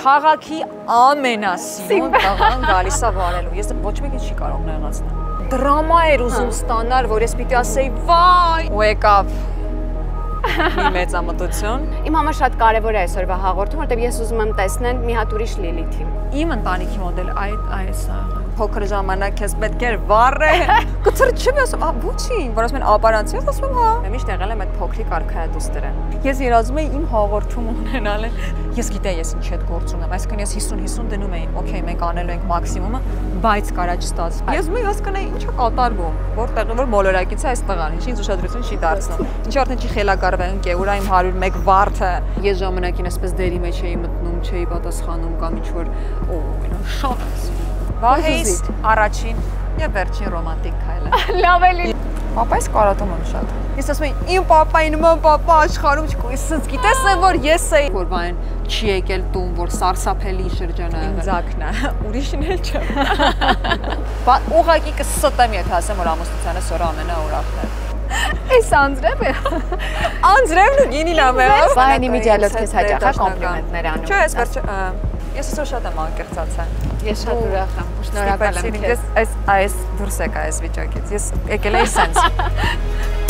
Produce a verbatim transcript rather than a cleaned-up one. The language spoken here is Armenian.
Քաղաքի ամենասիրուն տղան գալիս է վարելու։ Ես ոչ մեկին չի կարող նեղացնել։ Դրամա էր ուզում ստանալ, որ ես պիտի ասեի, վայ, ու եկավ մի մեծամտություն։ Իմ համար շատ կարևոր է այսօրվա հաղորդումը, որտեղ ես ուզում եմ տեսնել մի հատ ուրիշ Լիլիթի։ Իմ ընտանիքի մոդել այդ այս է։ Փոքր ժամանակ ես պետք էր վառե։ Գուցե չեմ ասում, ա ոչինչ, որ ասում են ապարանցի, ես ասում եմ հա։ Միշտ եղել եմ այդ փոքրիկ արքայադուստրը։ Ես երազում եի իմ հաղորդում ունենալ։ Ես գիտեի ես ինչ հետ գործ ունեմ, այսինքն ես հիսուն հիսուն դնում էի, օքեյ, մենք անելու ենք մաքսիմումը, բայց կարա չստացվի։ Ես մի հասկանայի ինչ է կատարվում, որտեղ որ մոլորակից է այս տղան, ինչի ուշադրություն չի դարձնում։ Ինչ արդեն չի խելագարվել ընկե, ուրա իմ հարյուր մեկ վարդը։ Ես ժամանակին այսպես դերի մեջ էի մտնում, չէի պատասխանում կամ ինչ որ օ, շատ Վահեիս առաջին եւ վերջին ռոմանտիկ քայլը։ Լավ էլի։ Պապայս կարոտում եմ շատ։ Ես ասում եմ իմ պապային նման պապա աշխարհում չկա։ Ես գիտես որ ես էի որ բան չի եկել տուն, որ սարսափելի շրջան ա եղել։ Ինձակն է, ուրիշն էլ չէ։ Բա ուղղակի կստեմ եթե ասեմ որ ամուսնությանս օրը ամենաուրախն է։ Էս անձրև է։ Անձրևն ու գինին ա մեղա։ Վայնի միջալոց քեզ հաճախ է կոմպլիմենտներ անում։ Չէ, ես վերջ Ես այսօր շատ եմ անկեղծացել։ Ես շատ ուրախ եմ, շնորհակալ եմ քեզ։ Այս այս դուրս եկա այս վիճակից։ Ես եկել էի սենց։